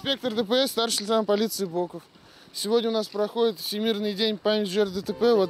Инспектор ДПС, старший лейтенант полиции Боков. Сегодня у нас проходит Всемирный день памяти жертв ДТП. Вот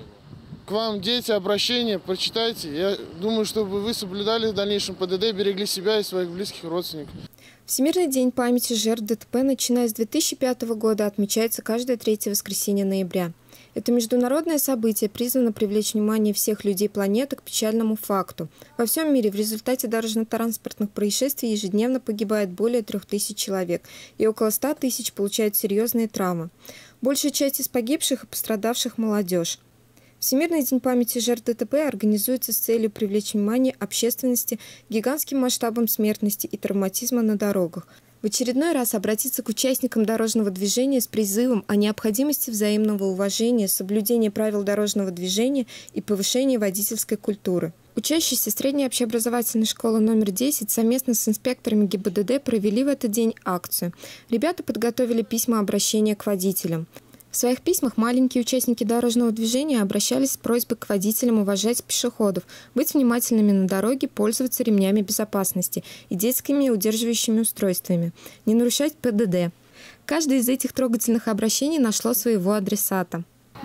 к вам, дети, обращение, прочитайте. Я думаю, чтобы вы соблюдали в дальнейшем ПДД, берегли себя и своих близких родственников. Всемирный день памяти жертв ДТП, начиная с 2005 года, отмечается каждое третье воскресенье ноября. Это международное событие призвано привлечь внимание всех людей планеты к печальному факту. Во всем мире в результате дорожно-транспортных происшествий ежедневно погибает более 3000 человек, и около 100 тысяч получают серьезные травмы. Большая часть из погибших и пострадавших – молодежь. Всемирный день памяти жертв ДТП организуется с целью привлечь внимание общественности к гигантским масштабам смертности и травматизма на дорогах. В очередной раз обратиться к участникам дорожного движения с призывом о необходимости взаимного уважения, соблюдения правил дорожного движения и повышения водительской культуры. Учащиеся средней общеобразовательной школы номер 10 совместно с инспекторами ГИБДД провели в этот день акцию. Ребята подготовили письма обращения к водителям. В своих письмах маленькие участники дорожного движения обращались с просьбой к водителям уважать пешеходов, быть внимательными на дороге, пользоваться ремнями безопасности и детскими удерживающими устройствами, не нарушать ПДД. Каждое из этих трогательных обращений нашло своего адресата.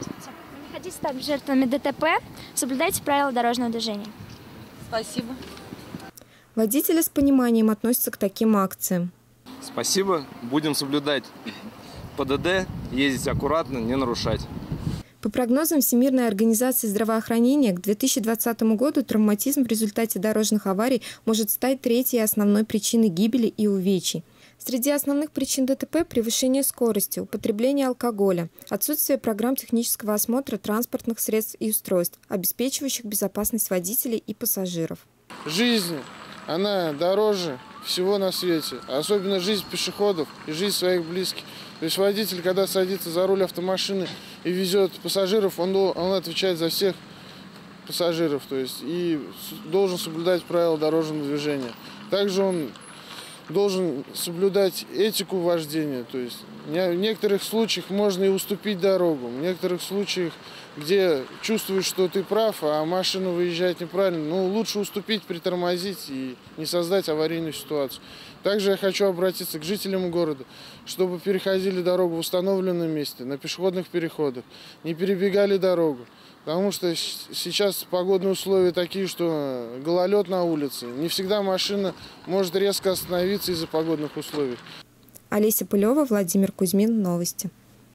Не хотите стать жертвами ДТП, соблюдайте правила дорожного движения. Спасибо. Водители с пониманием относятся к таким акциям. Спасибо, будем соблюдать ПДД, ездить аккуратно, не нарушать. По прогнозам Всемирной организации здравоохранения, к 2020 году травматизм в результате дорожных аварий может стать третьей основной причиной гибели и увечий. Среди основных причин ДТП – превышение скорости, употребление алкоголя, отсутствие программ технического осмотра транспортных средств и устройств, обеспечивающих безопасность водителей и пассажиров. Жизнь, она дороже всего на свете, особенно жизнь пешеходов и жизнь своих близких. То есть водитель, когда садится за руль автомашины и везет пассажиров, он отвечает за всех пассажиров, то есть и должен соблюдать правила дорожного движения. Также он должен соблюдать этику вождения, то есть в некоторых случаях можно и уступить дорогу, в некоторых случаях, где чувствуешь, что ты прав, а машина выезжает неправильно, лучше уступить, притормозить и не создать аварийную ситуацию. Также я хочу обратиться к жителям города, чтобы переходили дорогу в установленном месте, на пешеходных переходах, не перебегали дорогу. Потому что сейчас погодные условия такие, что гололед на улице. Не всегда машина может резко остановиться из-за погодных условий. Олеся Пылева, Владимир Кузьмин. Новости.